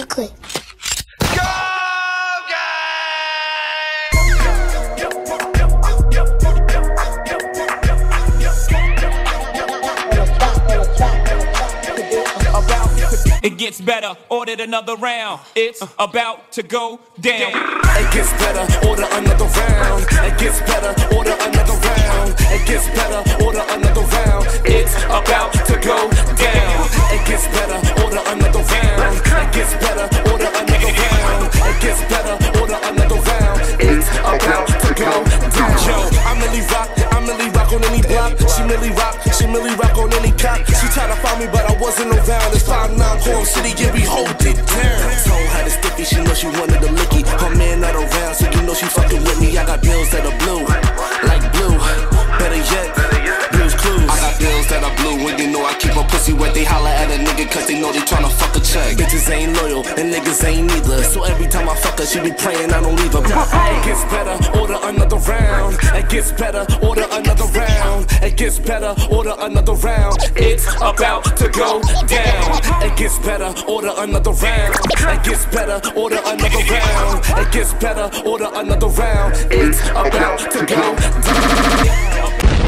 chocolate. It gets better, ordered another round. It's about to go down. It gets better, order another round. It gets better, order another round. It gets better, order another round. It's about to go down. It gets better, order another round. It gets better, order another round. It gets better, order another round. It's about to go down. Yo, I really rock on any block. She really rock on any cop. She tried to find me, but I wasn't around. It's 5'9" Quorum City, yeah, we hold it down. Told her the sticky, she know she wanted the licky. Her man not around, so you know she fucking with me. I got bills that are blue, like blue. Better yet, Blue's Clues. I got bills that are blue, when you know I keep a pussy wet. They holler at a nigga cause they know they tryna fuck a check. Bitches ain't loyal, and niggas ain't neither. So every time I fuck her, she be praying I don't leave her. It gets better, order another round. It gets better, order another round. It gets better, order another round. It's about to go down. It gets better, order another round. It gets better, order another round. It gets better, order another round. It's about to go down.